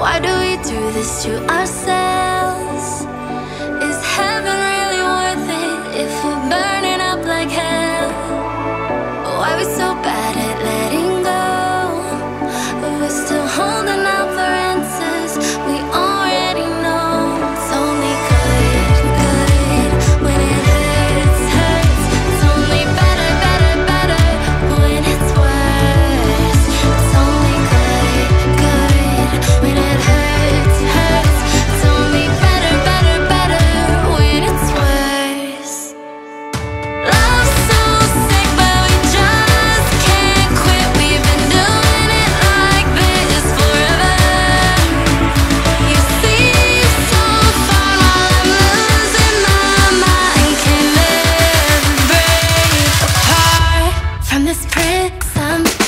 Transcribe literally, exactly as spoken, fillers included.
Why do we do this to ourselves? Is heaven really worth it if we're burning up like hell? Why we so bad at letting go, but we're still holding out for answers we already know? It's only good, good when it hurts, hurts. It's only better, better, better when it's worse. It's only good, good when it hurts, hurts. It's only better, better, better when it's worse. Love's so sick, but we just can't quit. We've been doing it like this forever. You see so far while I'm losing my mind. Can never break apart from this prism.